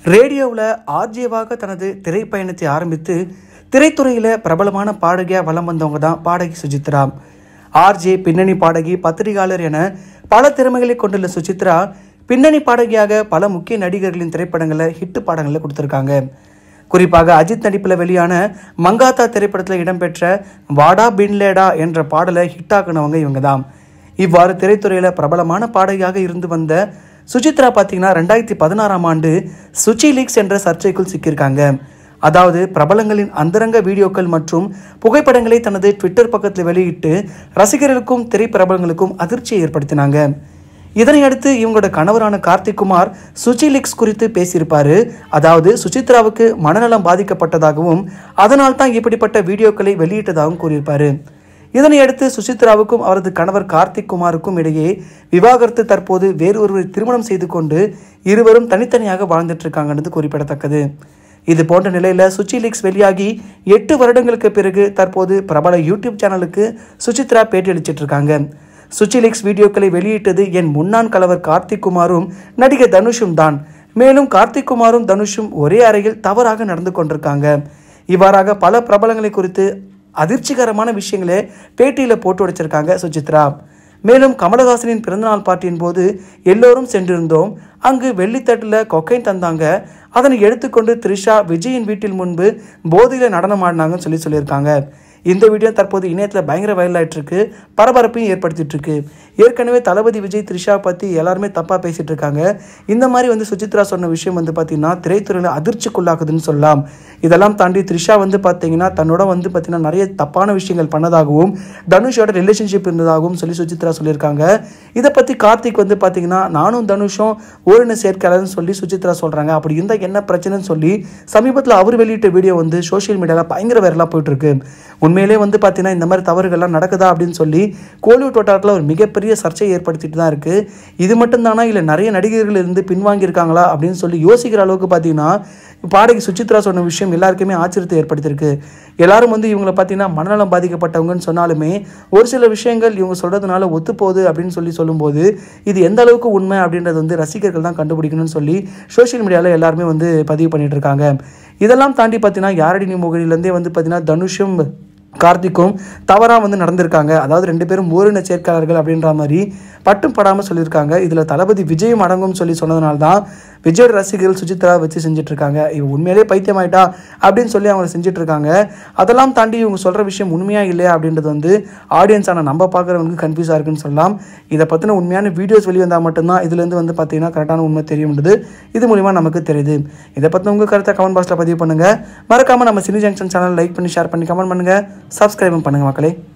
ரேடியோவில் ஆர்ஜேவாக தனது திரைப்பயணத்தை ஆரம்பித்து திரைத்துறையில் பிரபலமான பாடகியாக வலம் வந்தவங்க தான் பாடகி சுசித்ரா. ஆர்ஜே, பின்னணி பாடகி, பத்திரிகையாளர் என பல திறமைகளை கொண்டுள்ள சுசித்ரா பின்னணி பாடகியாக பல முக்கிய நடிகர்களின் திரைப்படங்களில் ஹிட் பாடங்களை கொடுத்துருக்காங்க. குறிப்பாக அஜித் நடிப்பில் வெளியான மங்காத்தா திரைப்படத்தில் இடம்பெற்ற வாடா பின்லேடா என்ற பாடலை ஹிட்டாக்குனவங்க இவங்க தான். இவ்வாறு திரைத்துறையில் பிரபலமான பாடகியாக இருந்து வந்த சுசித்ரா பார்த்தீங்கன்னா 2016ஆம் ஆண்டு சுச்சி லீக்ஸ் என்ற சர்ச்சைக்குள் சிக்கியிருக்காங்க. அதாவது பிரபலங்களின் அந்தரங்க வீடியோக்கள் மற்றும் புகைப்படங்களை தனது ட்விட்டர் பக்கத்தில் வெளியிட்டு ரசிகர்களுக்கும் திரைப்பிரபலங்களுக்கும் அதிர்ச்சியை ஏற்படுத்தினாங்க. இதனையடுத்து இவங்களோட கணவரான கார்த்திக் குமார் சுச்சி லீக்ஸ் குறித்து பேசியிருப்பாரு. அதாவது சுசித்ராவுக்கு மனநலம் பாதிக்கப்பட்டதாகவும் அதனால் தான் இப்படிப்பட்ட வீடியோக்களை வெளியிட்டதாகவும் கூறியிருப்பாரு. இதனையடுத்து சுசித்ராவுக்கும் அவரது கணவர் கார்த்திக் குமாருக்கும் இடையே விவாகரத்து தற்போது வேறு ஒருவரை திருமணம் செய்து கொண்டு இருவரும் தனித்தனியாக வாழ்ந்துட்டு இருக்காங்கன்னு குறிப்பிடத்தக்கது. இது போன்ற நிலையில் சுச்சி லீக்ஸ் வெளியாகி 8 வருடங்களுக்கு பிறகு தற்போது பிரபல யூடியூப் சேனலுக்கு சுசித்ரா பேட்டியளிச்சிட்டு இருக்காங்க. சுச்சி லீக்ஸ் வீடியோக்களை வெளியிட்டது என் முன்னாள் கணவர் கார்த்திக் குமாரும் நடிகர் தனுஷும் தான். மேலும் கார்த்திக் குமாரும் தனுஷும் ஒரே அறையில் தவறாக நடந்து கொண்டிருக்காங்க. இவ்வாறாக பல பிரபலங்களை குறித்து அதிர்ச்சிகரமான விஷயங்களே பேட்டியில் போட்டு வச்சிருக்காங்க சுசித்ரா. மேலும் கமலஹாசனின் பிறந்தநாள் பார்ட்டியின் போது எல்லோரும் சென்றிருந்தோம். அங்கு வெள்ளித்தட்டில் கொக்கைன் தந்தாங்க. அதனை எடுத்துக்கொண்டு த்ரிஷா விஜயின் வீட்டில் முன்பு போதையில் நடனம் ஆடினாங்கன்னு சொல்லியிருக்காங்க. இந்த வீடியோ தற்போது இணையத்தில் பயங்கர வைரல் ஆகிட்டு இருக்கு, பரபரப்பையும் ஏற்படுத்திட்டு இருக்கு. ஏற்கனவே தளபதி விஜய் த்ரிஷா பற்றி எல்லாருமே தப்பாக பேசிட்டு இருக்காங்க. இந்த மாதிரி சுசித்ரா சொன்ன விஷயம் பார்த்தீங்கன்னா திரைத்துறையில் அதிர்ச்சிக்குள்ளாக்குதுன்னு சொல்லலாம். இதெல்லாம் தாண்டி த்ரிஷா பார்த்தீங்கன்னா தன்னோட பார்த்தீங்கன்னா நிறைய தப்பான விஷயங்கள் பண்ணதாகவும் தனுஷோட ரிலேஷன்ஷிப் இருந்ததாகவும் சுசித்ரா சொல்லியிருக்காங்க. இதை பற்றி கார்த்திக் பார்த்தீங்கன்னா நானும் தனுஷும் ஓரின சேர்க்கையாளர்னு சொல்லி சுசித்ரா சொல்கிறாங்க. அப்படி இருந்தால் என்ன பிரச்சனைன்னு சொல்லி சமீபத்தில் அவர் வெளியிட்ட வீடியோ சோஷியல் மீடியாவில் பயங்கர வைரலாக போயிட்டு இருக்கு. உண்மையிலே பார்த்தீங்கன்னா இந்த மாதிரி தவறுகள்லாம் நடக்குதா அப்படின்னு சொல்லி கோலிவுட் வட்டாரத்தில் ஒரு மிகப்பெரிய சர்ச்சையை ஏற்படுத்திட்டு தான் இருக்குது. இது மட்டும் தானா இல்லை நிறைய நடிகர்கள் இருந்து பின்வாங்கியிருக்காங்களா அப்படின்னு சொல்லி யோசிக்கிற அளவுக்கு பார்த்தீங்கன்னா பாடகி சுசித்ரா சொன்ன விஷயம் எல்லாருக்குமே ஆச்சரியத்தை ஏற்படுத்தியிருக்கு. எல்லாரும் இவங்களை பார்த்தீங்கன்னா மனநலம் பாதிக்கப்பட்டவங்கன்னு சொன்னாலுமே ஒரு சில விஷயங்கள் இவங்க சொல்கிறதுனால ஒத்துப்போகுது அப்படின்னு சொல்லும்போது இது எந்த அளவுக்கு உண்மை அப்படின்றது ரசிகர்கள் தான் கண்டுபிடிக்கணும்னு சொல்லி சோஷியல் மீடியாவில் எல்லாருமே பதிவு பண்ணிட்டு இருக்காங்க. இதெல்லாம் தாண்டி பார்த்தீங்கன்னா யாரடி நீ மொழியிலேருந்தே பார்த்தீங்கன்னா தனுஷும் கார்த்திக்கும் தவறாக நடந்திருக்காங்க. அதாவது 2 பேரும் ஓரின சேர்க்கையாளர்கள் அப்படின்ற மாதிரி பட்டும் படாமல் சொல்லியிருக்காங்க. இதில் தளபதி விஜயும் அடங்கும் சொன்னதுனால தான் விஜயோட ரசிகர்கள் சுசித்ரா வச்சு செஞ்சுட்டு இருக்காங்க. இவங்க உண்மையிலே பைத்தியமாயிட்டா அப்படின்னு சொல்லி அவங்க செஞ்சுட்டு இருக்காங்க. அதெல்லாம் தாண்டி இவங்க சொல்கிற விஷயம் உண்மையாக இல்லையா அப்படின்றது ஆடியன்ஸான நம்ம பார்க்குறவங்களுக்கு கன்ஃபியூஸாக இருக்குன்னு சொல்லலாம். இதை பற்றின உண்மையான வீடியோஸ் வெளியே வந்தால் மட்டும்தான் இதுலேருந்து பார்த்தீங்கன்னா கரெக்டான உண்மை தெரியும்ன்றது இது மூலிமா நமக்கு தெரியுது. இதை பற்றி உங்கள் கருத்தை கமெண்ட் பாக்ஸில் பதிவு பண்ணுங்கள். மறக்காமல் நம்ம சினி ஜங்ஷன் சேனல் லைக் பண்ணி ஷேர் பண்ணி கமெண்ட் பண்ணுங்கள். சப்ஸ்கிரைபும் பண்ணுங்கள் மக்களே.